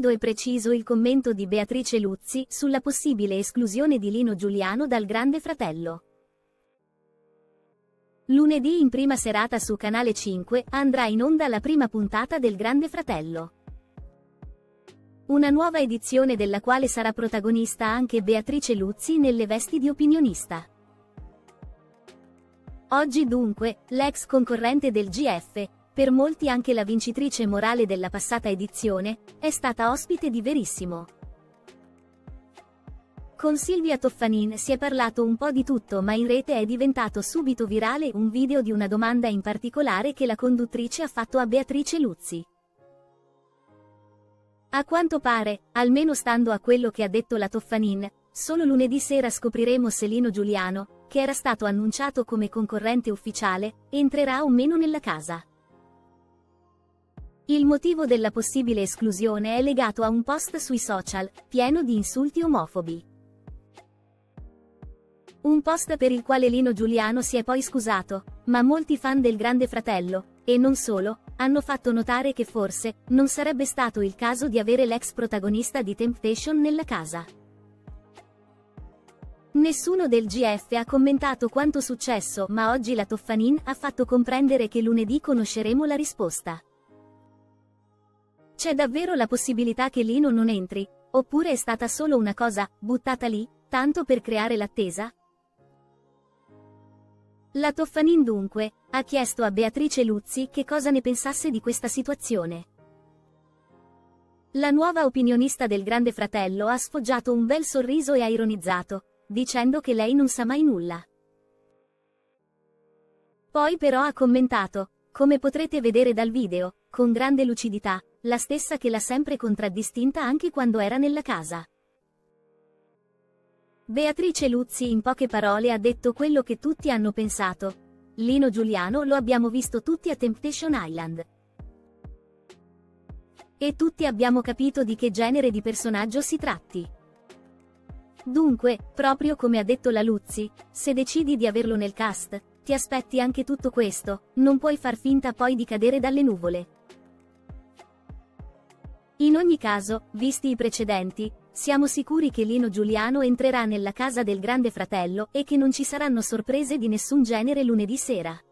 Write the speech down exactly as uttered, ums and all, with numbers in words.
Rapido e preciso il commento di Beatrice Luzzi sulla possibile esclusione di Lino Giuliano dal Grande Fratello. Lunedì in prima serata su Canale cinque andrà in onda la prima puntata del Grande Fratello. Una nuova edizione della quale sarà protagonista anche Beatrice Luzzi nelle vesti di opinionista. Oggi dunque, l'ex concorrente del G F, per molti anche la vincitrice morale della passata edizione, è stata ospite di Verissimo. Con Silvia Toffanin si è parlato un po' di tutto, ma in rete è diventato subito virale un video di una domanda in particolare che la conduttrice ha fatto a Beatrice Luzzi. A quanto pare, almeno stando a quello che ha detto la Toffanin, solo lunedì sera scopriremo se Lino Giuliano, che era stato annunciato come concorrente ufficiale, entrerà o meno nella casa. Il motivo della possibile esclusione è legato a un post sui social, pieno di insulti omofobi. Un post per il quale Lino Giuliano si è poi scusato, ma molti fan del Grande Fratello, e non solo, hanno fatto notare che forse non sarebbe stato il caso di avere l'ex protagonista di Temptation nella casa. Nessuno del G F ha commentato quanto successo, ma oggi la Toffanin ha fatto comprendere che lunedì conosceremo la risposta. C'è davvero la possibilità che Lino non entri, oppure è stata solo una cosa buttata lì, tanto per creare l'attesa? La Toffanin dunque ha chiesto a Beatrice Luzzi che cosa ne pensasse di questa situazione. La nuova opinionista del Grande Fratello ha sfoggiato un bel sorriso e ha ironizzato, dicendo che lei non sa mai nulla. Poi però ha commentato, come potrete vedere dal video, con grande lucidità, la stessa che l'ha sempre contraddistinta anche quando era nella casa. Beatrice Luzzi in poche parole ha detto quello che tutti hanno pensato. Lino Giuliano lo abbiamo visto tutti a Temptation Island. E tutti abbiamo capito di che genere di personaggio si tratti. Dunque, proprio come ha detto la Luzzi, se decidi di averlo nel cast, ti aspetti anche tutto questo, non puoi far finta poi di cadere dalle nuvole. In ogni caso, visti i precedenti, siamo sicuri che Lino Giuliano entrerà nella casa del Grande Fratello e che non ci saranno sorprese di nessun genere lunedì sera.